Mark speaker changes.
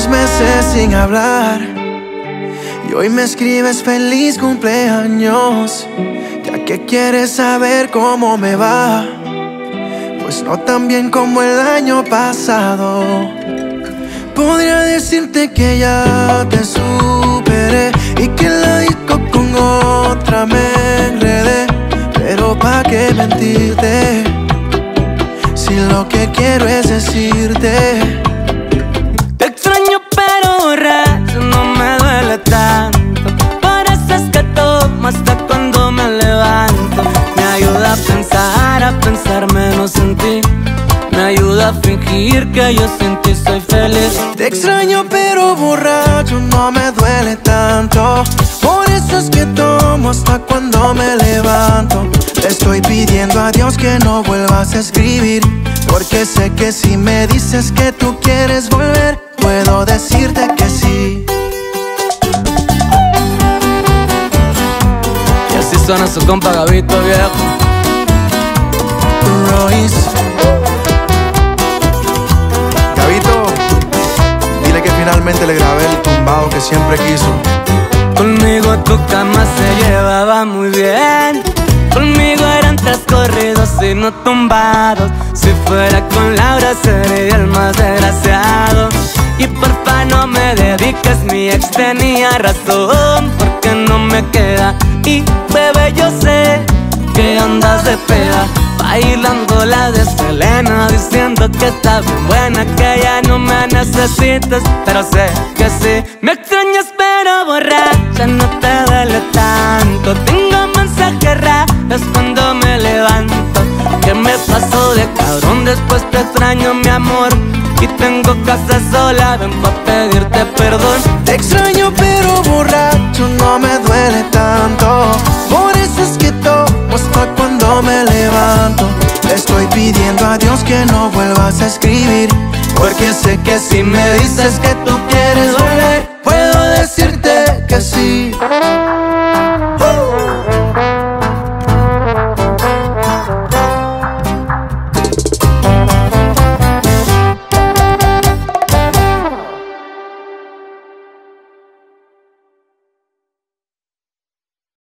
Speaker 1: 2 meses sin hablar y hoy me escribes feliz cumpleaños, ya que quieres saber cómo me va. Pues no tan bien como el año pasado. Podría decirte que ya te superé y que en la disco con otra me enredé, pero pa' qué mentirte si lo que quiero es decirte.
Speaker 2: Te extraño pero borracho no me duele tanto. Por eso es que tomo hasta cuando me levanto. Me ayuda a pensar menos en ti. Me ayuda a fingir que yo sin ti soy feliz.
Speaker 1: Te extraño pero borracho no me duele tanto. Por eso es que tomo hasta cuando me levanto. Le estoy pidiendo a Dios que no vuelvas a escribir, porque sé que si me dices que tú quieres volver, puedo decirte que sí.
Speaker 2: Y así suena su compa Gabito, viejo.
Speaker 1: Royce. Gabito, dile que finalmente le grabé el tumbado que siempre quiso.
Speaker 2: Conmigo tu cama se llevaba muy bien. Conmigo eran 3 corridos y no tumbados. Si fuera con Laura sería el más desgraciado. Y porfa no me dediques, mi ex tenía razón, porque no me queda. Y bebé yo sé que andas de peda, bailando la de Selena, diciendo que está bien buena, que ya no me necesitas, pero sé que sí. Me extrañas pero borracha no te duele tanto. Tengo mensajes raros cuando me levanto. ¿Qué me pasó de cabrón? Después te extraño mi amor y tengo casa sola, ven pa' pedirte perdón.
Speaker 1: Te extraño pero borracho no me duele tanto. Por eso es que tomo hasta cuando me levanto. Le estoy pidiendo a Dios que no vuelvas a escribir, porque sé que si me dices que tú quieres volver, puedo decirte que sí.